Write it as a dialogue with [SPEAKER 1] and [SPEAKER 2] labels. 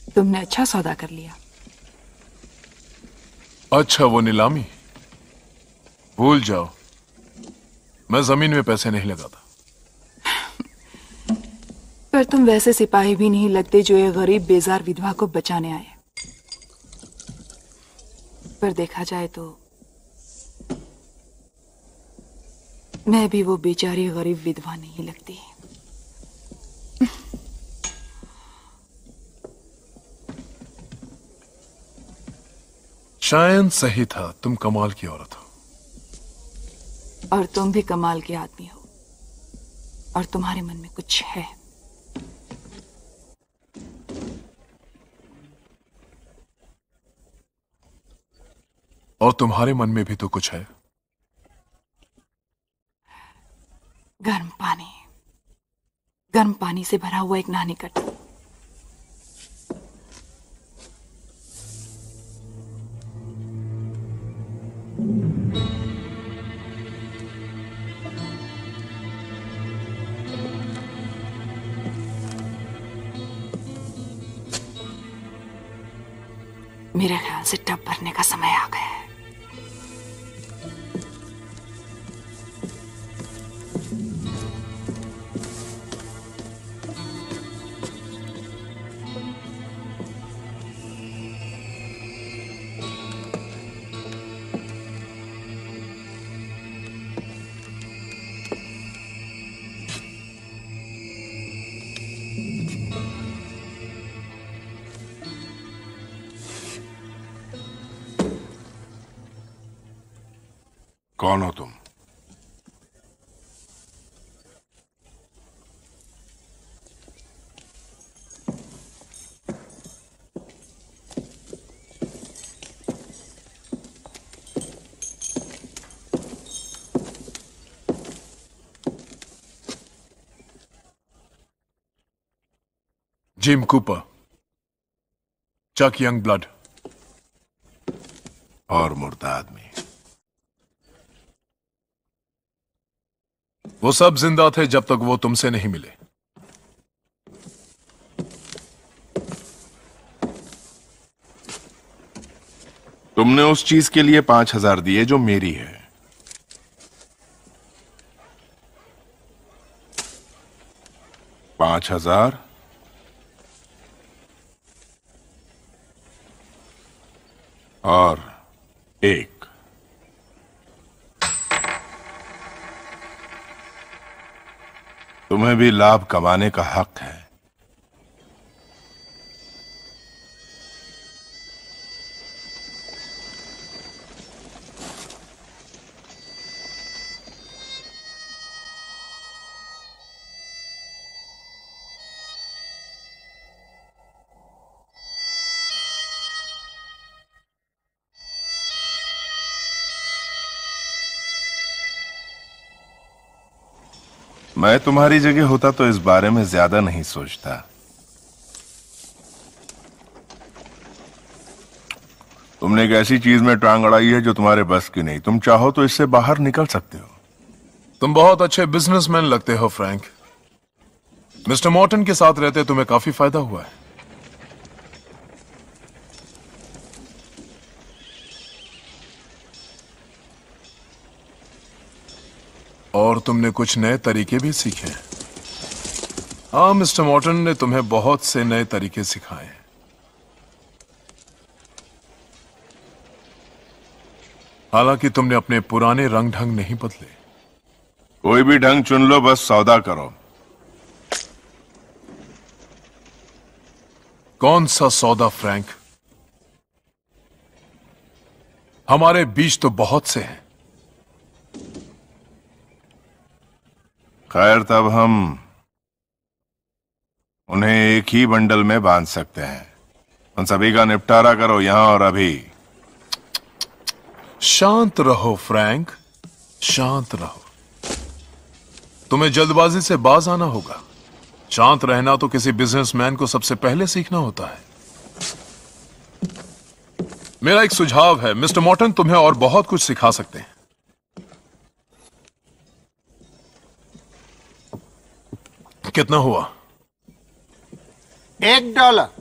[SPEAKER 1] तुमने अच्छा सौदा कर लिया।
[SPEAKER 2] अच्छा, वो नीलामी भूल जाओ। मैं जमीन में पैसे नहीं लगाता।
[SPEAKER 1] पर तुम वैसे सिपाही भी नहीं लगते जो एक गरीब बेजार विधवा को बचाने आए। पर देखा जाए तो मैं भी वो बेचारी गरीब विधवा नहीं लगती।
[SPEAKER 2] शायद सही था, तुम कमाल की औरत हो।
[SPEAKER 1] और तुम भी कमाल के आदमी हो, और तुम्हारे मन में कुछ है।
[SPEAKER 2] और तुम्हारे मन में भी तो कुछ है।
[SPEAKER 1] गर्म पानी से भरा हुआ एक नानी कट। मेरे ख्याल से टब भरने का समय आ गया है।
[SPEAKER 3] कौन हो तुम?
[SPEAKER 2] Jim Cooper, Chuck young blood.
[SPEAKER 3] और मुर्दा आदमी?
[SPEAKER 2] वो सब जिंदा थे जब तक वो तुमसे नहीं मिले।
[SPEAKER 3] तुमने उस चीज के लिए 5,000 दिए जो मेरी है। 5,000 और एक। तुम्हें भी लाभ कमाने का हक है। मैं तुम्हारी जगह होता तो इस बारे में ज्यादा नहीं सोचता। तुमने एक ऐसी चीज में टांग अड़ाई है जो तुम्हारे बस की नहीं। तुम चाहो तो इससे बाहर निकल सकते हो।
[SPEAKER 2] तुम बहुत अच्छे बिजनेसमैन लगते हो फ्रैंक। मिस्टर मॉर्टन के साथ रहते तुम्हें काफी फायदा हुआ है। और तुमने कुछ नए तरीके भी सीखे हैं। हाँ, मिस्टर मॉर्टन ने तुम्हें बहुत से नए तरीके सिखाए हैं। हालांकि तुमने अपने पुराने रंग ढंग नहीं बदले।
[SPEAKER 3] कोई भी ढंग चुन लो, बस सौदा करो।
[SPEAKER 2] कौन सा सौदा फ्रैंक? हमारे बीच तो बहुत से हैं।
[SPEAKER 3] खैर, तब हम उन्हें एक ही बंडल में बांध सकते हैं। उन सभी का निपटारा करो यहां और अभी।
[SPEAKER 2] शांत रहो फ्रैंक, शांत रहो। तुम्हें जल्दबाजी से बाज आना होगा। शांत रहना तो किसी बिजनेसमैन को सबसे पहले सीखना होता है। मेरा एक सुझाव है, मिस्टर मॉर्टन तुम्हें और बहुत कुछ सिखा सकते हैं। कितना हुआ?
[SPEAKER 4] $1।